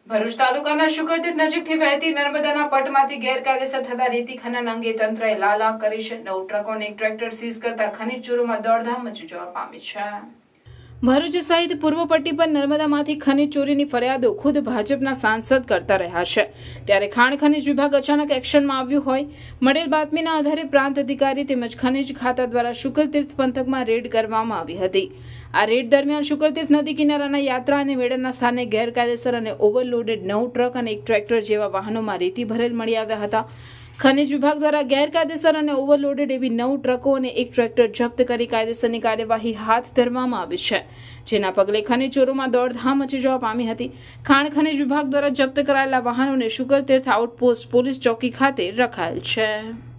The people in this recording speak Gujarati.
ભરૂચ તાલુકાના શુકરતીર્થ નજીકથી વહેતી નર્મદાના પટમાંથી ગેરકાયદેસર થતા રેતી ખનન અંગે તંત્રએ લાલા કરી છે। 9 ટ્રકો અને 1 ટ્રેક્ટર સીઝ કરતા ખનીજ ચોરોમાં દોડધામ મચી જવા પામી છે। ભરૂચ સહિત પૂર્વ પટ્ટી પર નર્મદામાંથી ખનીજ ચોરીની ફરિયાદો ખુદ ભાજપના સાંસદ કરતા રહ્યા છે, ત્યારે ખાણ ખનીજ વિભાગ અચાનક એક્શનમાં આવ્યું હોય મળેલ બાતમીના આધારે પ્રાંત અધિકારી તેમજ ખનીજ ખાતા દ્વારા શુકરતીર્થ પંથકમાં રેડ કરવામાં આવી હતી। આ રેડ દરમિયાન શુકરતીર્થ નદી કિનારાના યાત્રા અને મેળાના સ્થાને ગેરકાયદેસર અને ઓવરલોડેડ 9 ટ્રક અને 1 ટ્રેક્ટર જેવા વાહનોમાં રેતી ભરેલ મળી આવ્યા હતા। ખનીજ વિભાગ દ્વારા ગેરકાયદેસર અને ઓવરલોડેડ એવી 9 ટ્રકો અને 1 ટ્રેક્ટર જપ્ત કરી કાયદેસરની કાર્યવાહી હાથ ધરવામાં આવી છે, જેના પગલે ખનીજ ચોરોમાં દોડધામ મચી જવા પામી હતી। ખાણ ખનીજ વિભાગ દ્વારા જપ્ત કરાયેલા વાહનોને શુકરતીર્થ આઉટપોસ્ટ પોલીસ ચોકી ખાતે રખાયેલ છે।